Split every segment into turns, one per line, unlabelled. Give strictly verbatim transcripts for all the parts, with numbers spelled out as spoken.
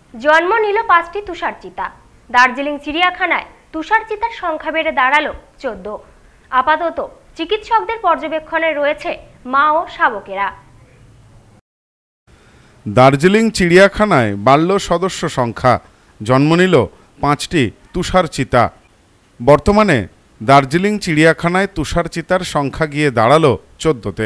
জন্ম নিল পাঁচটি তুষার চিতা। দার্জিলিং চিড়িয়াখানায় তুষার চিতার সংখ্যা বেড়ে দাঁড়ালো চোদ্দ। আপাতত চিকিৎসকদের পর্যবেক্ষণে রয়েছে মা ও শাবকেরা।
দার্জিলিং চিড়িয়াখানায় বাড়ল সদস্য সংখ্যা, জন্ম নিল পাঁচটি তুষার চিতা। বর্তমানে দার্জিলিং চিড়িয়াখানায় তুষার চিতার সংখ্যা গিয়ে দাঁড়ালো চোদ্দোতে।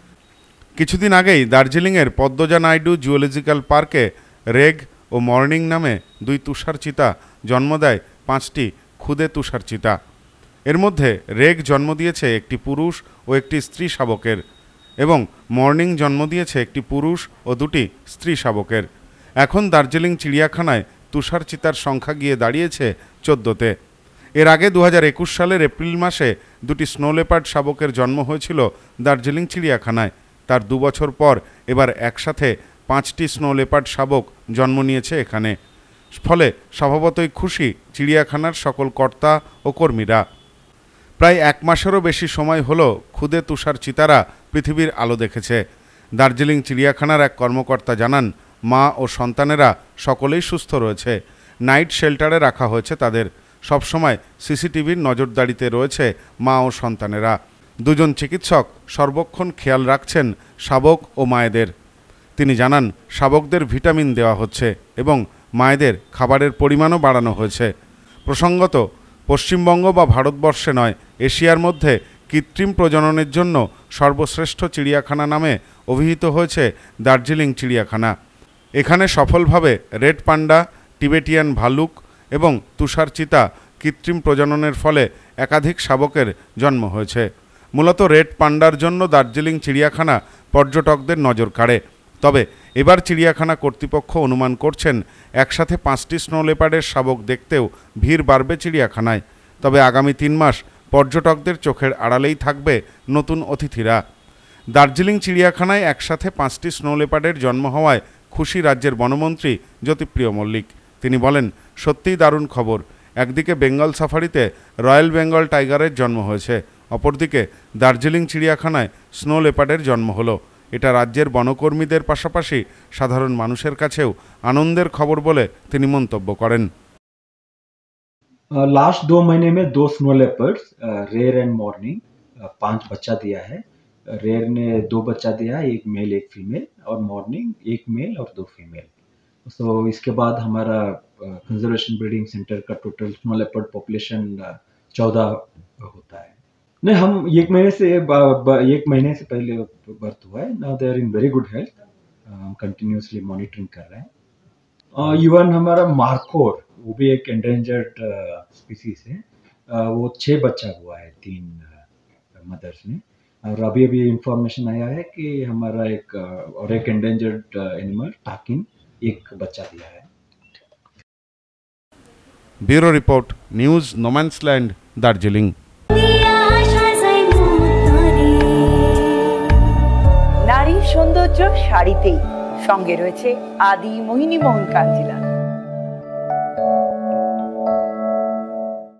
কিছুদিন আগেই দার্জিলিংয়ের পদ্মজা নাইডু জুওলজিক্যাল পার্কে রেগ ও মর্নিং নামে দুই তুষার চিতা জন্ম দেয় পাঁচটি ক্ষুদে তুষার চিতা। এর মধ্যে রেগ জন্ম দিয়েছে একটি পুরুষ ও একটি স্ত্রী শাবকের এবং মর্নিং জন্ম দিয়েছে একটি পুরুষ ও দুটি স্ত্রী শাবকের। এখন দার্জিলিং চিড়িয়াখানায় তুষার চিতার সংখ্যা গিয়ে দাঁড়িয়েছে চোদ্দোতে। এর আগে দু হাজার একুশ সালের এপ্রিল মাসে দুটি স্নো লেপার্ড শাবকের জন্ম হয়েছিল দার্জিলিং চিড়িয়াখানায়। তার দু বছর পর এবার একসাথে পাঁচটি স্নো লেপার্ড শাবক জন্ম নিয়েছে এখানে। ফলে স্বভাবতই খুশি চিড়িয়াখানার সকল কর্তা ও কর্মীরা। প্রায় এক মাসেরও বেশি সময় হলো ক্ষুদে তুষার চিতারা পৃথিবীর আলো দেখেছে। দার্জিলিং চিড়িয়াখানার এক কর্মকর্তা জানান, মা ও সন্তানেরা সকলেই সুস্থ রয়েছে। নাইট শেল্টারে রাখা হয়েছে তাদের। সবসময় সিসিটিভির নজরদারিতে রয়েছে মা ও সন্তানেরা। দুজন চিকিৎসক সর্বক্ষণ খেয়াল রাখছেন শাবক ও মায়েদের। তিনি জানান, শাবকদের ভিটামিন দেওয়া হচ্ছে এবং মায়েদের খাবারের পরিমাণও বাড়ানো হয়েছে। প্রসঙ্গত, পশ্চিমবঙ্গ বা ভারতবর্ষে নয়, এশিয়ার মধ্যে কৃত্রিম প্রজননের জন্য সর্বশ্রেষ্ঠ চিড়িয়াখানা নামে অভিহিত হয়েছে দার্জিলিং চিড়িয়াখানা। এখানে সফলভাবে রেড পান্ডা, টিবেটিয়ান ভালুক এবং তুষার চিতা কৃত্রিম প্রজননের ফলে একাধিক শাবকের জন্ম হয়েছে। মূলত রেড পান্ডার জন্য দার্জিলিং চিড়িয়াখানা পর্যটকদের নজর কাড়ে। তবে এবার চিড়িয়াখানা কর্তৃপক্ষ অনুমান করছেন একসাথে পাঁচটি স্নো লেপার্ডের শাবক দেখতেও ভিড় বাড়বে চিড়িয়াখানায়। তবে আগামী তিন মাস পর্যটকদের চোখের আড়ালেই থাকবে নতুন অতিথিরা। দার্জিলিং চিড়িয়াখানায় একসাথে পাঁচটি স্নো লেপার্ডের জন্ম হওয়ায় খুশি রাজ্যের বনমন্ত্রী জ্যোতিপ্রিয় মল্লিক। তিনি বলেন, সত্যিই দারুণ খবর। একদিকে বেঙ্গল সাফারিতে রয়্যাল বেঙ্গল টাইগারের জন্ম হয়েছে, অপরদিকে দার্জিলিং চিড়িয়াখানায় স্নো লেপার্ডের জন্ম হলো। এটা রাজ্যের বনকর্মীদের পাশাপাশি সাধারণ মানুষের কাছেও আনন্দের খবর বলে তিনি মন্তব্য করেন।
लास्ट दो महीने में दो snow leopards rare and morning पांच बच्चा दिया है। रेयर ने दो बच्चा दिया है, एक मेल एक फीमेल, और मॉर्निंग एक मेल और दो फीमेल। सो so, इसके बाद हमारा कंजर्वेशन ब्रीडिंग सेंटर का टोटल स्नो लेपर्ड पॉपुलेशन चौदह होता है। नहीं, हम एक महीने से एक महीने से पहले बर्थ हुआ है। Now they are in very good health. हम कंटिन्यूसली मॉनिटरिंग कर रहे हैं। इवन uh, हमारा मार्कोर, वो भी एक एंडेंजर्ड स्पीसीज है। uh, वो छह बच्चा हुआ है तीन मदर्स ने, और अभी अभी इंफॉर्मेशन आया है कि हमारा एक uh, और एक एंडेंजर्ड एनिमल टाकिन एक बच्चा दिया है।
Bureau report, news no man's land, Darjeeling.
নারী সৌন্দর্য শাড়িতেই, সঙ্গে রয়েছে আদি মোহিনী মোহন কাঞ্জিলা।